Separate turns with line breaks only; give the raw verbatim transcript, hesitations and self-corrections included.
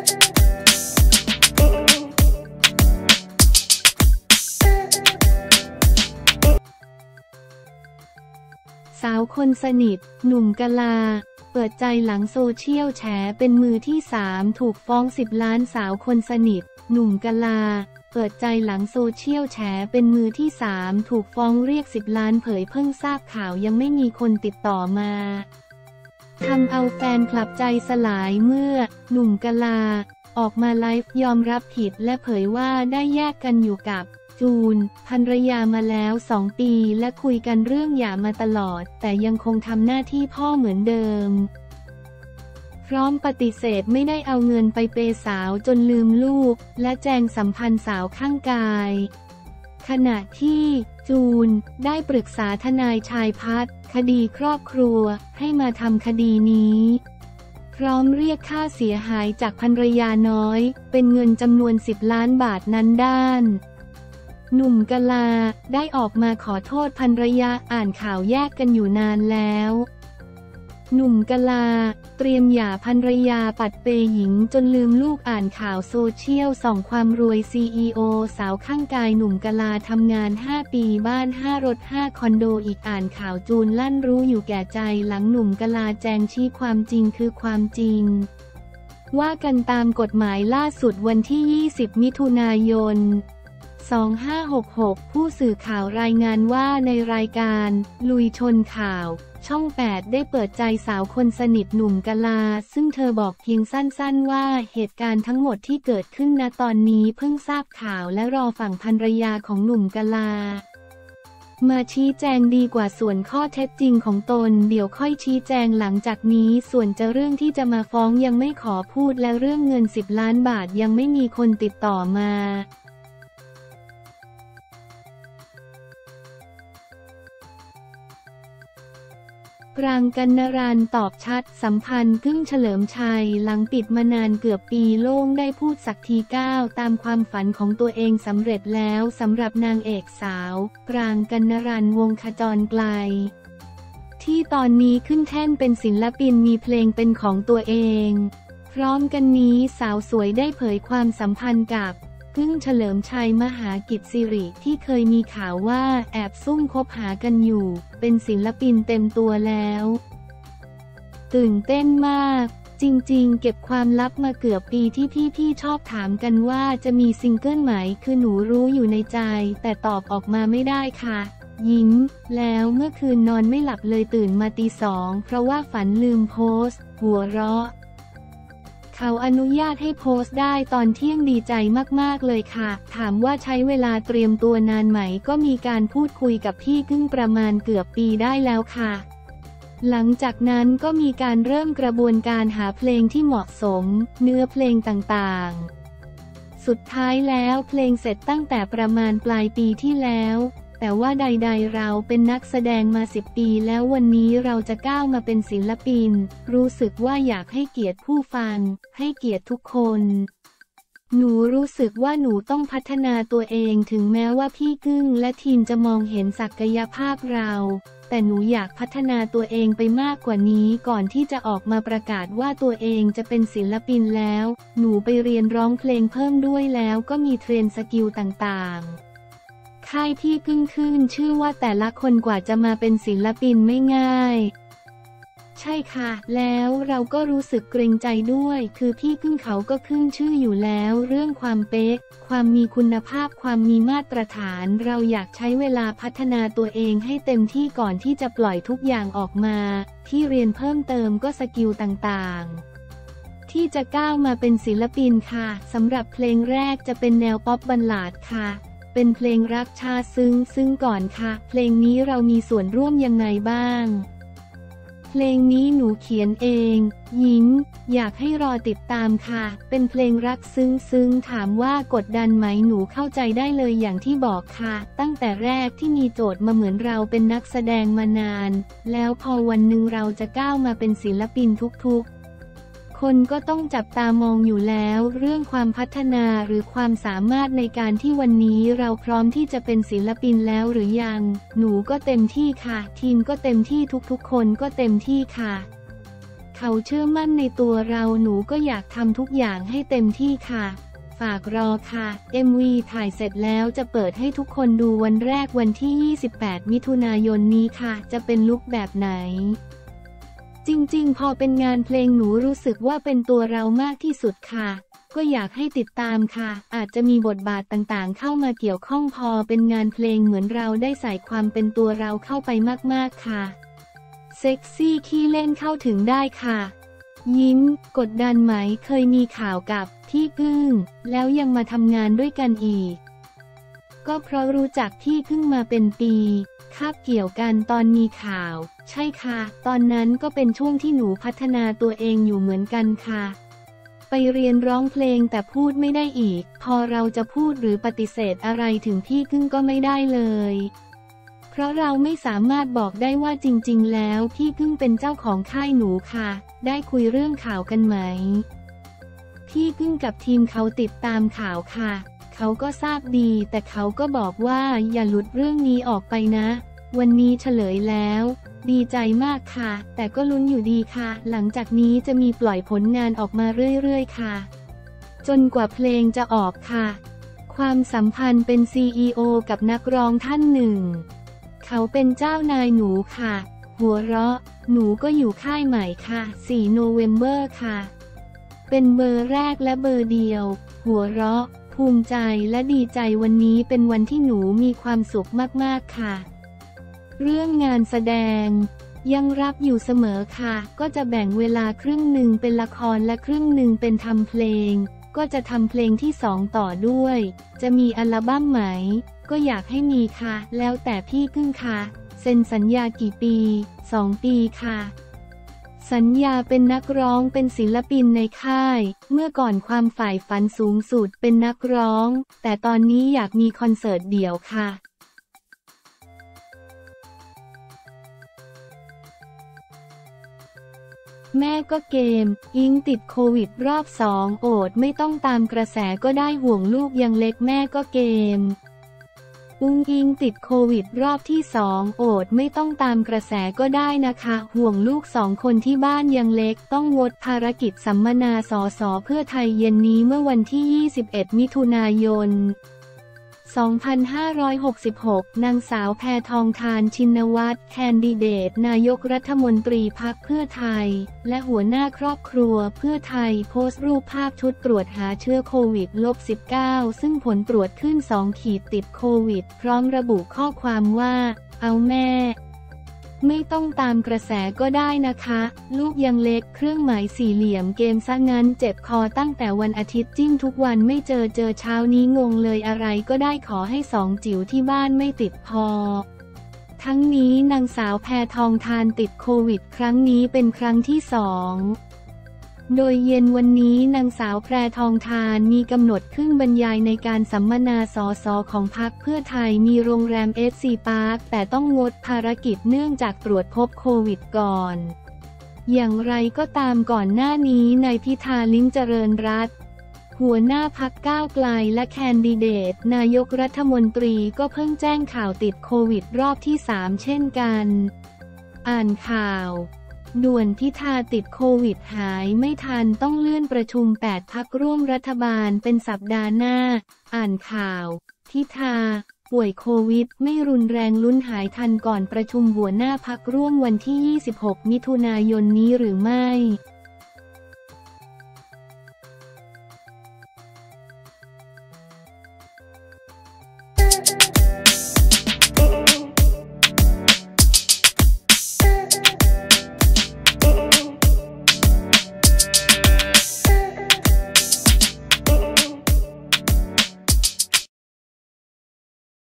สาวคนสนิทหนุ่มกะลาเปิดใจหลังโซเชียลแฉเป็นมือที่สามถูกฟ้องสิบล้านสาวคนสนิทหนุ่มกะลาเปิดใจหลังโซเชียลแฉเป็นมือที่สามถูกฟ้องเรียกสิบล้านเผยเพิ่งทราบข่าวยังไม่มีคนติดต่อมาทำเอาแฟนคลับใจสลายเมื่อหนุ่มกะลาออกมาไลฟ์ยอมรับผิดและเผยว่าได้แยกกันอยู่กับจูนภรรยามาแล้วสองปีและคุยกันเรื่องหย่ามาตลอดแต่ยังคงทำหน้าที่พ่อเหมือนเดิมพร้อมปฏิเสธไม่ได้เอาเงินไปเปย์สาวจนลืมลูกและแจงสัมพันธ์สาวข้างกายขณะที่จูนได้ปรึกษาทนายชายพัฒน์คดีครอบครัวให้มาทำคดีนี้พร้อมเรียกค่าเสียหายจากภรรยาน้อยเป็นเงินจำนวนสิบล้านบาทนั้นด้านหนุ่มกะลาได้ออกมาขอโทษภรรยาอ่านข่าวแยกกันอยู่นานแล้วหนุ่มกะลาเตรียมหย่าภรรยาปัดเปย์หญิงจนลืมลูกอ่านข่าวโซเชียลส่องความรวย ซี อี โอ สาวข้างกายหนุ่มกะลาทำงานห้าปีบ้านห้ารถห้าคอนโดอีกอ่านข่าวจูนลั่นรู้อยู่แก่ใจหลังหนุ่มกะลาแจงชี้ความจริงคือความจริงว่ากันตามกฎหมายล่าสุดวันที่ยี่สิบมิถุนายนสองพันห้าร้อยหกสิบหกผู้สื่อข่าวรายงานว่าในรายการลุยชนข่าวช่องแปดได้เปิดใจสาวคนสนิทหนุ่มกะลาซึ่งเธอบอกเพียงสั้นๆว่าเหตุการณ์ทั้งหมดที่เกิดขึ้นณตอนนี้เพิ่งทราบข่าวและรอฝั่งภรรยาของหนุ่มกะลามาชี้แจงดีกว่าส่วนข้อเท็จจริงของตนเดี๋ยวค่อยชี้แจงหลังจากนี้ส่วนจะเรื่องที่จะมาฟ้องยังไม่ขอพูดและเรื่องเงินสิบล้านบาทยังไม่มีคนติดต่อมาปราง กนรันตอบชัดสัมพันธ์กึ้งเฉลิมชัยหลังปิดมานานเกือบปีโล่งได้พูดสักทีก้าวตามความฝันของตัวเองสำเร็จแล้วสำหรับนางเอกสาวปราง กนรันวงศ์ขจรไกลที่ตอนนี้ขึ้นแท่นเป็นศิลปินมีเพลงเป็นของตัวเองพร้อมกันนี้สาวสวยได้เผยความสัมพันธ์กับกึ้งเฉลิมชัยมหากิจสิริที่เคยมีข่าวว่าแอบซุ่มคบหากันอยู่เป็นศิลปินเต็มตัวแล้วตื่นเต้นมากจริงๆเก็บความลับมาเกือบปีที่พี่ๆชอบถามกันว่าจะมีซิงเกิลไหมคือหนูรู้อยู่ในใจแต่ตอบออกมาไม่ได้ค่ะยิ้มแล้วเมื่อคืนนอนไม่หลับเลยตื่นมาตีสองเพราะว่าฝันลืมโพสต์หัวเราะเขาอนุญาตให้โพสต์ได้ตอนเที่ยงดีใจมากๆเลยค่ะถามว่าใช้เวลาเตรียมตัวนานไหมก็มีการพูดคุยกับพี่กึ้งประมาณเกือบปีได้แล้วค่ะหลังจากนั้นก็มีการเริ่มกระบวนการหาเพลงที่เหมาะสมเนื้อเพลงต่างๆสุดท้ายแล้วเพลงเสร็จตั้งแต่ประมาณปลายปีที่แล้วแต่ว่าใดๆเราเป็นนักแสดงมาสิบปีแล้ววันนี้เราจะก้าวมาเป็นศิลปินรู้สึกว่าอยากให้เกียรติผู้ฟังให้เกียรติทุกคนหนูรู้สึกว่าหนูต้องพัฒนาตัวเองถึงแม้ว่าพี่กึ้งและทีมจะมองเห็นศักยภาพเราแต่หนูอยากพัฒนาตัวเองไปมากกว่านี้ก่อนที่จะออกมาประกาศว่าตัวเองจะเป็นศิลปินแล้วหนูไปเรียนร้องเพลงเพิ่มด้วยแล้วก็มีเทรนสกิลต่างๆค่ายพี่กึ้งขึ้นชื่อว่าแต่ละคนกว่าจะมาเป็นศิลปินไม่ง่ายใช่ค่ะแล้วเราก็รู้สึกเกรงใจด้วยคือพี่กึ้งเขาก็ขึ้นชื่ออยู่แล้วเรื่องความเป๊ะความมีคุณภาพความมีมาตรฐานเราอยากใช้เวลาพัฒนาตัวเองให้เต็มที่ก่อนที่จะปล่อยทุกอย่างออกมาที่เรียนเพิ่มเติมก็สกิลต่างๆที่จะก้าวมาเป็นศิลปินค่ะสำหรับเพลงแรกจะเป็นแนวป๊อปบัลลาดค่ะเป็นเพลงรักชาซึ้งซึ้งก่อนค่ะเพลงนี้เรามีส่วนร่วมยังไงบ้างเพลงนี้หนูเขียนเองยิ้มอยากให้รอติดตามค่ะเป็นเพลงรักซึ้งซึ้งถามว่ากดดันไหมหนูเข้าใจได้เลยอย่างที่บอกค่ะตั้งแต่แรกที่มีโจทย์มาเหมือนเราเป็นนักแสดงมานานแล้วพอวันหนึ่งเราจะก้าวมาเป็นศิลปินทุกๆคนก็ต้องจับตามองอยู่แล้วเรื่องความพัฒนาหรือความสามารถในการที่วันนี้เราพร้อมที่จะเป็นศิลปินแล้วหรือยังหนูก็เต็มที่ค่ะทีมก็เต็มที่ทุกๆคนก็เต็มที่ค่ะเขาเชื่อมั่นในตัวเราหนูก็อยากทำทุกอย่างให้เต็มที่ค่ะฝากรอค่ะ เอ็ม วี ถ่ายเสร็จแล้วจะเปิดให้ทุกคนดูวันแรกวันที่ยี่สิบแปดมิถุนายนนี้ค่ะจะเป็นลุคแบบไหนจริงๆพอเป็นงานเพลงหนูรู้สึกว่าเป็นตัวเรามากที่สุดค่ะก็อยากให้ติดตามค่ะอาจจะมีบทบาทต่างๆเข้ามาเกี่ยวข้องพอเป็นงานเพลงเหมือนเราได้ใส่ความเป็นตัวเราเข้าไปมากๆค่ะเซ็กซี่ขี้เล่นเข้าถึงได้ค่ะยิ้มกดดันไหมเคยมีข่าวกับพี่พึ่งแล้วยังมาทำงานด้วยกันอีกก็เพราะรู้จักพี่พึ่งมาเป็นปีคาบเกี่ยวกันตอนมีข่าวใช่ค่ะตอนนั้นก็เป็นช่วงที่หนูพัฒนาตัวเองอยู่เหมือนกันค่ะไปเรียนร้องเพลงแต่พูดไม่ได้อีกพอเราจะพูดหรือปฏิเสธอะไรถึงพี่พึ่งก็ไม่ได้เลยเพราะเราไม่สามารถบอกได้ว่าจริงๆแล้วพี่พึ่งเป็นเจ้าของค่ายหนูค่ะได้คุยเรื่องข่าวกันไหมพี่พึ่งกับทีมเขาติดตามข่าวค่ะเขาก็ทราบดีแต่เขาก็บอกว่าอย่าหลุดเรื่องนี้ออกไปนะวันนี้เฉลยแล้วดีใจมากค่ะแต่ก็ลุ้นอยู่ดีค่ะหลังจากนี้จะมีปล่อยผลงานออกมาเรื่อยๆค่ะจนกว่าเพลงจะออกค่ะความสัมพันธ์เป็น ซี อี โอ กับนักร้องท่านหนึ่งเขาเป็นเจ้านายหนูค่ะหัวเราะหนูก็อยู่ค่ายใหม่ค่ะสี่โนเวมเบอร์ค่ะเป็นเบอร์แรกและเบอร์เดียวหัวเราะภูมิใจและดีใจวันนี้เป็นวันที่หนูมีความสุขมากๆค่ะเรื่องงานแสดงยังรับอยู่เสมอค่ะก็จะแบ่งเวลาครึ่งหนึ่งเป็นละครและครึ่งหนึ่งเป็นทำเพลงก็จะทำเพลงที่สองต่อด้วยจะมีอัลบั้มไหมก็อยากให้มีค่ะแล้วแต่พี่พึ่งค่ะเซ็นสัญญากี่ปีสองปีค่ะสัญญาเป็นนักร้องเป็นศิลปินในค่ายเมื่อก่อนความใฝ่ฝันสูงสุดเป็นนักร้องแต่ตอนนี้อยากมีคอนเสิร์ตเดี่ยวค่ะแม่ก็เกมอิงติดโควิดรอบสองโอดไม่ต้องตามกระแสก็ได้ห่วงลูกยังเล็กแม่ก็เกมอุ้งอิงติดโควิดรอบที่สองโอดไม่ต้องตามกระแสก็ได้นะคะห่วงลูกสองคนที่บ้านยังเล็กต้องงดภารกิจสัมมนาสสเพื่อไทยเย็นนี้เมื่อวันที่ยี่สิบเอ็ดมิถุนายนสองพันห้าร้อยหกสิบหก นางสาวแพทองธารชินวัตรแคนดิเดตนายกรัฐมนตรีพรรคเพื่อไทยและหัวหน้าครอบครัวเพื่อไทยโพสต์รูปภาพชุดตรวจหาเชื้อโควิด สิบเก้า ซึ่งผลตรวจขึ้นสองขีดติดโควิดพร้อมระบุข้อความว่าเอาแม่ไม่ต้องตามกระแสก็ได้นะคะลูกยังเล็กเครื่องหมายสี่เหลี่ยมเกมซะงั้นเจ็บคอตั้งแต่วันอาทิตย์จิ้มทุกวันไม่เจอเจอเช้านี้งงเลยอะไรก็ได้ขอให้สองจิ๋วที่บ้านไม่ติดพอทั้งนี้นางสาวแพทองธารติดโควิดครั้งนี้เป็นครั้งที่สองโดยเย็นวันนี้นางสาวแพทองธารมีกำหนดขึ้นบรรยายในการสัมมนาสสของพรรคเพื่อไทยมีโรงแรมเอสซีพาร์คแต่ต้องงดภารกิจเนื่องจากตรวจพบโควิดก่อนอย่างไรก็ตามก่อนหน้านี้นายพิธาลิ้มเจริญรัตน์หัวหน้าพรรคก้าวไกลและแคนดิเดตนายกรัฐมนตรีก็เพิ่งแจ้งข่าวติดโควิดรอบที่สามเช่นกันอ่านข่าวด่วนพิธาติดโควิดหายไม่ทันต้องเลื่อนประชุมแปดพรรคร่วมรัฐบาลเป็นสัปดาห์หน้าอ่านข่าวพิธาป่วยโควิดไม่รุนแรงลุ้นหายทันก่อนประชุมหัวหน้าพรรคร่วมวันที่ยี่สิบหกมิถุนายนนี้หรือไม่